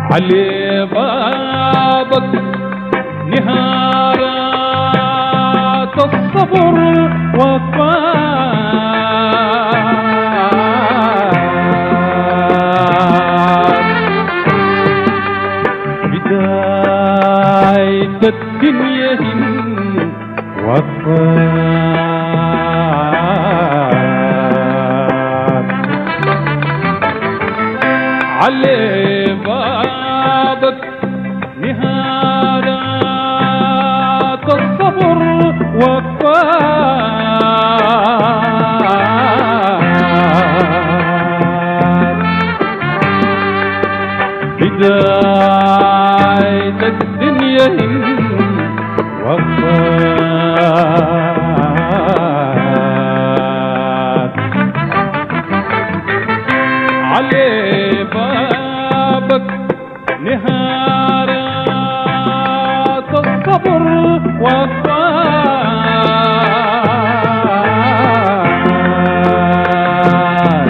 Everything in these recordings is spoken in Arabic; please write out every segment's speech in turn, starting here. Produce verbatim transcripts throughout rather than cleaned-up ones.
علي بابك نهارات الصبر وفات بداية الدنيا وفات علي بابك نهارات الصبر وفات بداية الدنيا وفات علي بابك نهارات الصبر وفات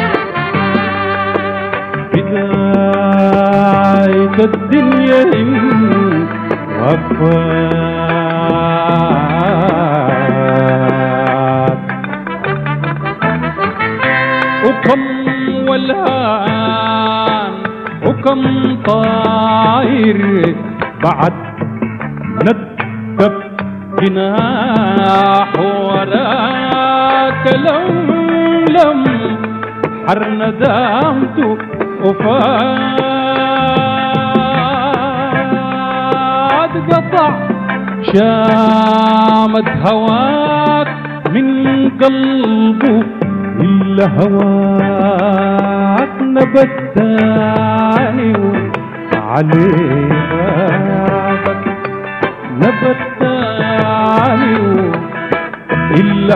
بداية الدنيا وفات وكم والهان وكم طاير بعد ندب جناح وراك لم لم حر ندامته وفات قطع شامت هواك من قلبه إلا هواك نبت تاني علي بابك نبت تاني إلا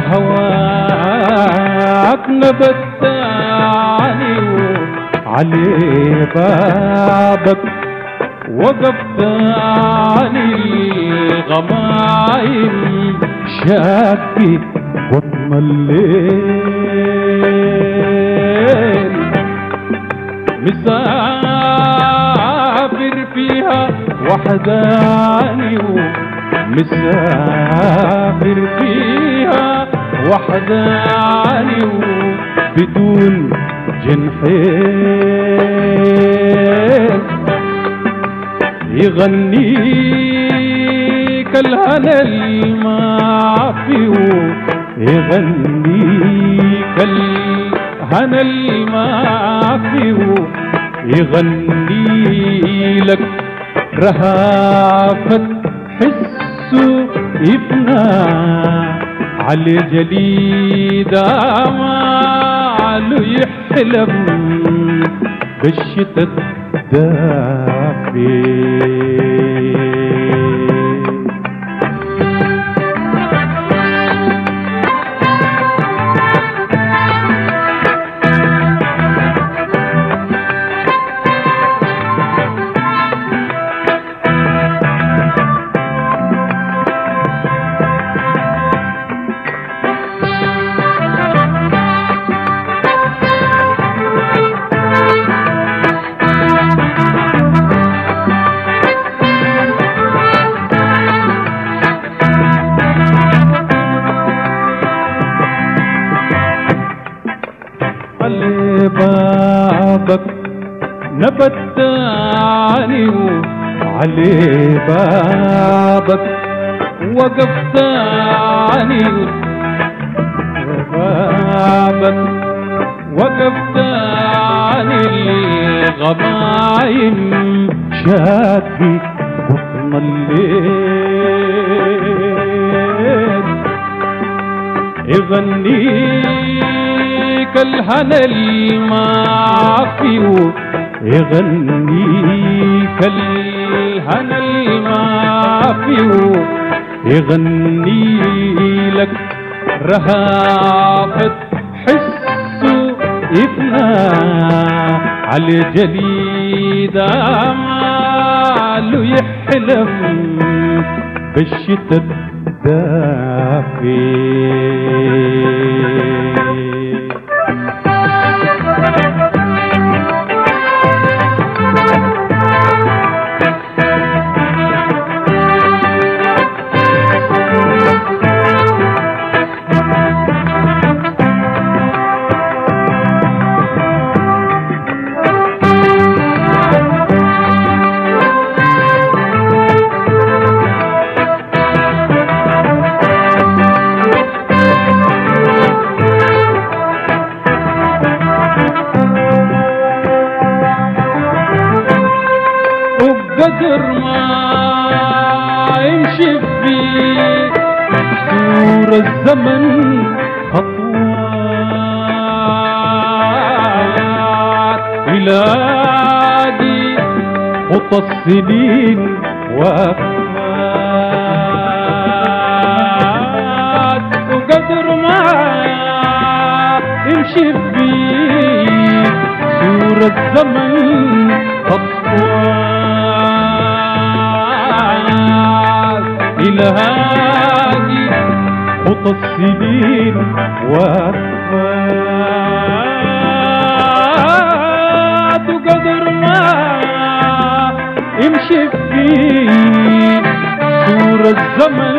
هواك نبت تاني علي بابك وقف تاني الغمايم شاكي بطن الليل مسافر فيها وحداني مسافر فيها وحداني بدون جنحين يغنيك الهنا المافي يغنيك الهنا المافي يغني لك رهافة حسه يبنى على جليد آماله يحلم بالشتاء الدافي علي بابك نبت تاني علي بابك وقف تاني بابك وقف تاني الغمايم شاكي بطن الليل يغنيك الهنا المافي يغنيك الهنا المافي يغني لك رهافة حسه يبنى على جليد آماله يحلم بالشتاء الدافي. الزمن خطوات يلاقي خطى السنين وقفات وقدر ما يمشي فيه سور الزمن خطوات يلاقي خطى السنين وقفات وقدر ما يمشي فيه سور الزمن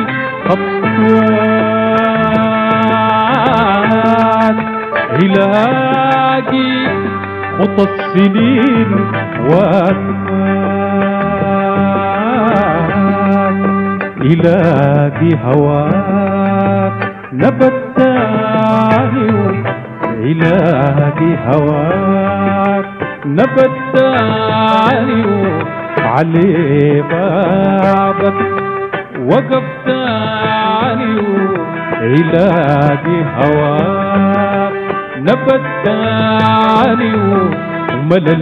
خطوات يلاقي خطى السنين وقفات يلاقي هواك نبت تاني يلاقي هواك نبت تاني علي بابك وقف تاني يلاقي هواك نبت تاني وملى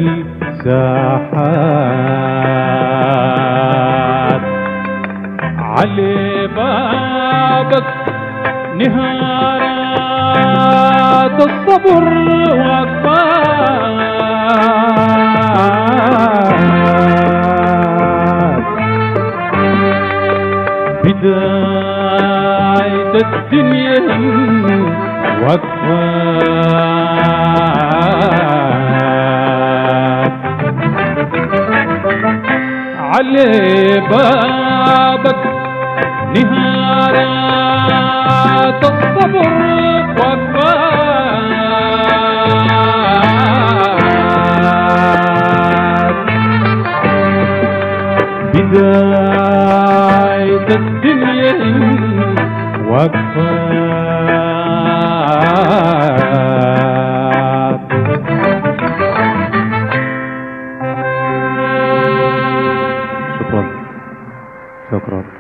الساحات علي بابك نهارات الصبر وقفات بداية الدنيا وقفات علي بابك نهارات الصبر وقفات بداية الدنيا وقفات شكرا شكرا